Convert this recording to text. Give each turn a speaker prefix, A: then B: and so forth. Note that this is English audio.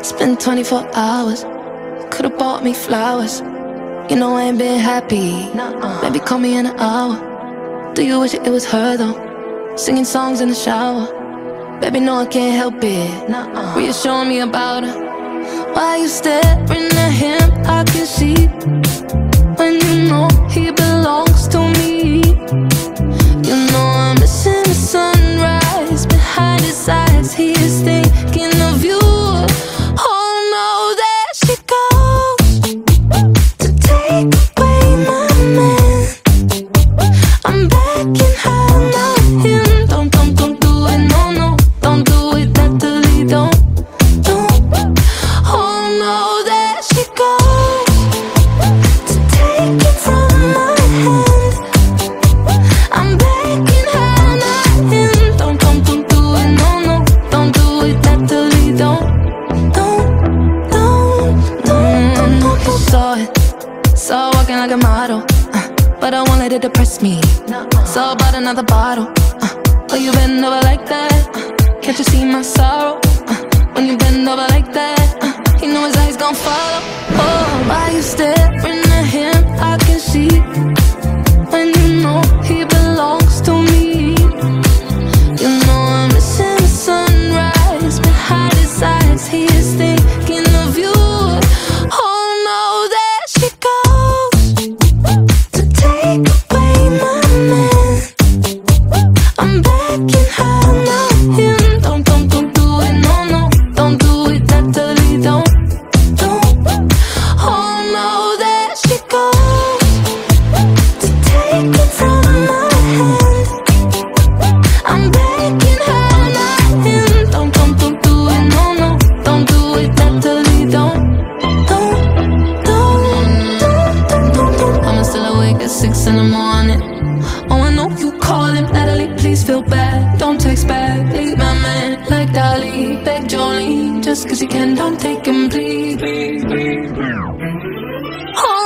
A: It's been 24 hours. Could've bought me flowers. You know I ain't been happy. Maybe call me in an hour. Do you wish it was her though? Singing songs in the shower. Baby, no, I can't help it. Reassuring me about her. Why you staring at him? I can see when you know he belongs to me. You know I'm missing the sunrise behind his eyes. He is thinking of you. Oh no, there she goes to take away my man. I'm begging her, not him. Don't do it, no, don't do it, Natalie, don't. Oh no, there she goes to take it from my hand. I'm begging her, not him. Don't do it, no, don't do it, Natalie, don't. Saw walking like a model, but I won't let it depress me. Saw about another bottle. Oh, you bend over like that? Can't you see my sorrow? When you bend over like that, you know his eyes gon' follow. Oh, why you staring at him? I can see when you know he belongs to me. You know I'm missing the sunrise behind his eyes. He is thinking of you. Oh no, there she goes to take away my man. I'm begging her, not him. Don't do it, no, don't do it, Natalie, don't. Oh no, there she goes to take it from my hand. I'm begging her, not him. Don't do it, no, don't do it, Natalie, don't. I'm still awake at 6 in the morning. Oh, I know you calling, Natalie, please feel bad. Don't text back, leave my man like Dolly. Beg Jolene, just cause you can, don't take him, please. Oh